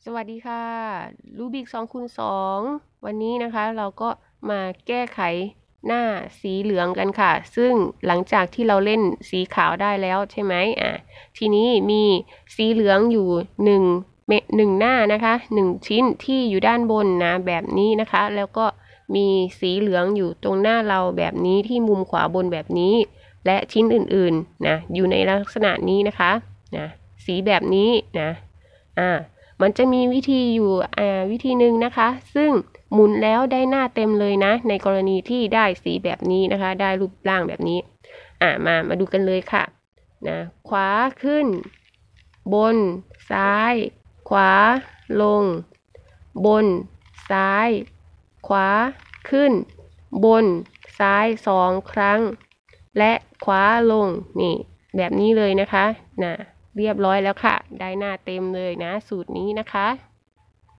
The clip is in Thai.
สวัสดีค่ะรูบิก2x2วันนี้นะคะเราก็มาแก้ไขหน้าสีเหลืองกันค่ะซึ่งหลังจากที่เราเล่นสีขาวได้แล้วใช่ไหมทีนี้มีสีเหลืองอยู่หนึ่งหน้านะคะ1 ชิ้นที่อยู่ด้านบนนะแบบนี้นะคะแล้วก็มีสีเหลืองอยู่ตรงหน้าเราแบบนี้ที่มุมขวาบนแบบนี้และชิ้นอื่นๆนะอยู่ในลักษณะนี้นะคะนะสีแบบนี้นะมันจะมีวิธีอยู่วิธีหนึ่งนะคะซึ่งหมุนแล้วได้หน้าเต็มเลยนะในกรณีที่ได้สีแบบนี้นะคะได้รูปร่างแบบนี้มาดูกันเลยค่ะนะขวาขึ้นบนซ้ายขวาลงบนซ้ายขวาขึ้นบนซ้าย2 ครั้งและขวาลงนี่แบบนี้เลยนะคะเรียบร้อยแล้วค่ะได้หน้าเต็มเลยนะสูตรนี้นะคะ